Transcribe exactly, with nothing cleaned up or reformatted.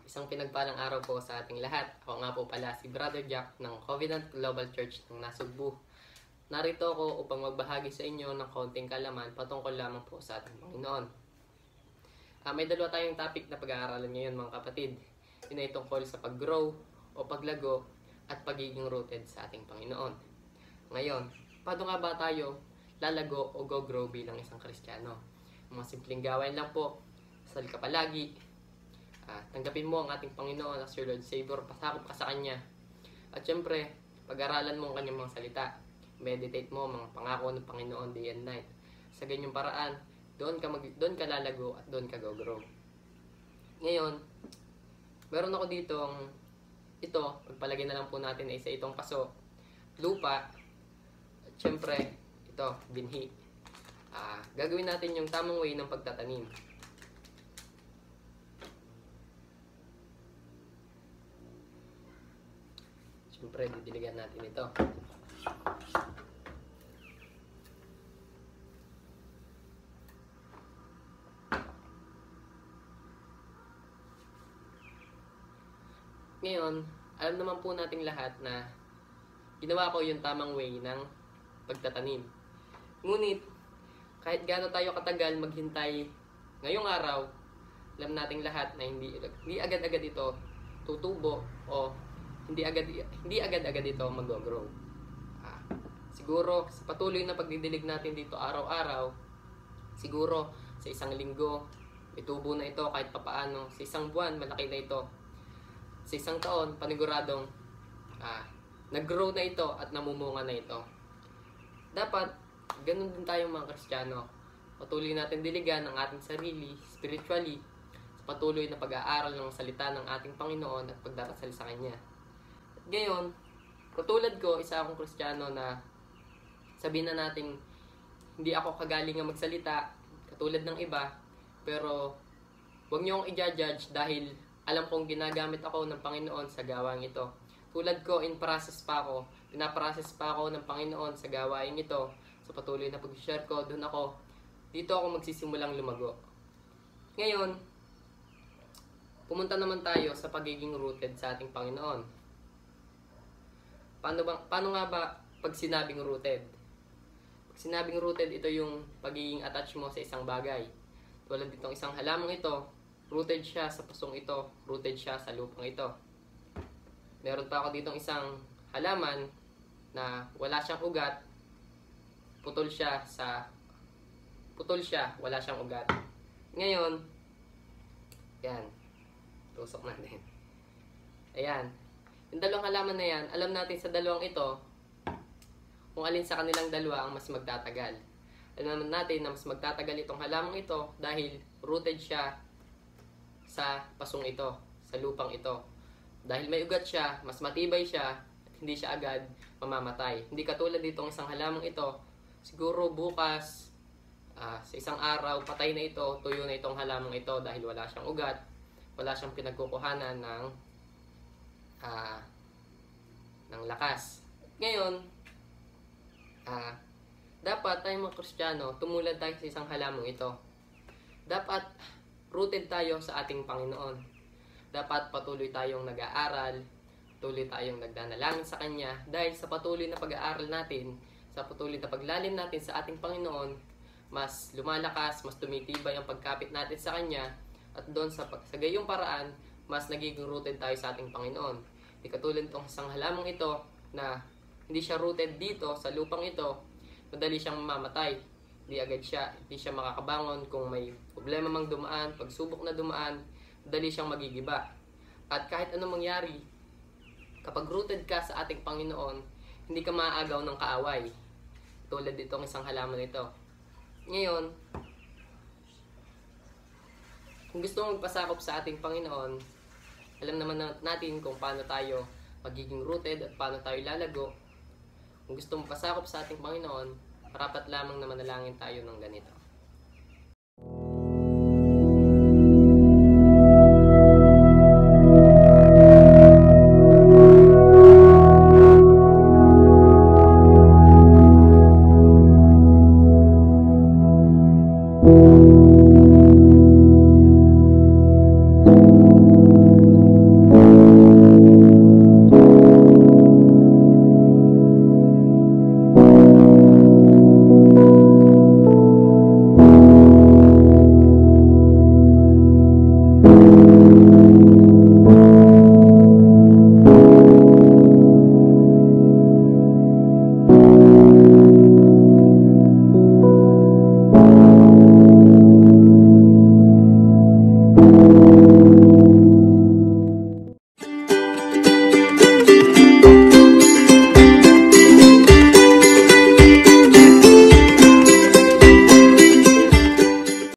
Isang pinagpalang araw po sa ating lahat. Ako nga po pala si Brother Jack ng Covenant Global Church ng Nasugbu. Narito ako upang magbahagi sa inyo ng kaunting kalaman patungkol lamang po sa ating Panginoon. Uh, may dalawa tayong topic na pag-aaralan ngayon mga kapatid. Yun ay tungkol sa pag-grow o paglago at pagiging rooted sa ating Panginoon. Ngayon, paano nga ba tayo lalago o go-grow bilang isang Kristiyano? Mga simpleng gawain lang po. Sal ka palagi. Uh, tanggapin mo ang ating Panginoon as your Lord Savior, pasakop ka sa Kanya. At syempre, pag-aralan mo ang Kanyang mga salita. Meditate mo mga pangako ng Panginoon day and night. Sa ganyang paraan, doon ka, mag, doon ka lalago at doon ka go-grow. Ngayon, meron ako dito ang ito, magpalagay na lang po natin ay isa itong paso, lupa, at syempre, ito, binhi. Uh, gagawin natin yung tamang way ng pagtatanim. Siyempre, didiligan natin ito. Ngayon, alam naman po nating lahat na ginawa ko yung tamang way ng pagtatanim. Ngunit, kahit gaano tayo katagal maghintay ngayong araw, alam nating lahat na hindi hindi agad-agad ito tutubo o hindi agad hindi agad-agad ito mag-grow. Ah, siguro sa patuloy na pagdidilig natin dito araw-araw, siguro sa isang linggo may tubo na ito kahit papaano, sa isang buwan malaki na ito. Sa isang taon paniguradong ah, nag-grow na ito at namumunga na ito. Dapat ganun din tayong mga Kristiyano. Patuloy natin diligan ang ating sarili spiritually sa patuloy na pag-aaral ng salita ng ating Panginoon at pagdarasal sa Kanya. Ngayon, katulad ko, isa akong Kristiyano na sabihin na natin hindi ako kagaling nga magsalita katulad ng iba, pero huwag niyo akong i-judge dahil alam kong ginagamit ako ng Panginoon sa gawain ito. Tulad ko, in process pa ako, pinaprocess pa ako ng Panginoon sa gawain ito. Sa patuloy na pag-share ko, doon ako, dito ako magsisimulang lumago. Ngayon, pumunta naman tayo sa pagiging rooted sa ating Panginoon. Paano, ba, paano nga ba pag sinabing rooted? Pag sinabing rooted, ito yung pagiging attached mo sa isang bagay. Tulad ditong isang halamang ito, rooted siya sa pusong ito, rooted siya sa lupang ito. Meron pa ako ditong isang halaman na wala siyang ugat, putol siya sa putol siya, wala siyang ugat. Ngayon, yan, tusok natin. Ayan. Yung dalawang halaman na yan, alam natin sa dalawang ito, kung alin sa kanilang dalawa ang mas magtatagal. Alam natin na mas magtatagal itong halamang ito dahil rooted siya sa pasong ito, sa lupang ito. Dahil may ugat siya, mas matibay siya, at hindi siya agad mamamatay. Hindi katulad ditong isang halamang ito, siguro bukas, uh, sa isang araw, patay na ito, tuyo na itong halamang ito dahil wala siyang ugat, wala siyang pinagkukuhanan ng Uh, ng lakas. Ngayon, uh, dapat tayong mga Kristiyano, tumulad tayo sa isang halamang ito. Dapat rooted tayo sa ating Panginoon. Dapat patuloy tayong nag-aaral, patuloy tayong nagdanalangin sa Kanya, dahil sa patuloy na pag-aaral natin, sa patuloy na paglalim natin sa ating Panginoon, mas lumalakas, mas tumitibay ang pagkapit natin sa Kanya, at doon sa, sa gayong paraan, mas nagiging rooted tayo sa ating Panginoon. Di katulad itong isang halamang ito na hindi siya rooted dito sa lupang ito, madali siyang mamamatay. Hindi agad siya, hindi siya makakabangon kung may problema mang dumaan, pagsubok na dumaan, madali siyang magigiba. At kahit anong mangyari, kapag rooted ka sa ating Panginoon, hindi ka maaagaw ng kaaway. Tulad ditong isang halaman ito. Ngayon, kung gusto mong magpasakop sa ating Panginoon, alam naman natin kung paano tayo magiging rooted at paano tayo lalago. Kung gusto mong pasakop sa ating Panginoon, marapat lamang na manalangin tayo ng ganito.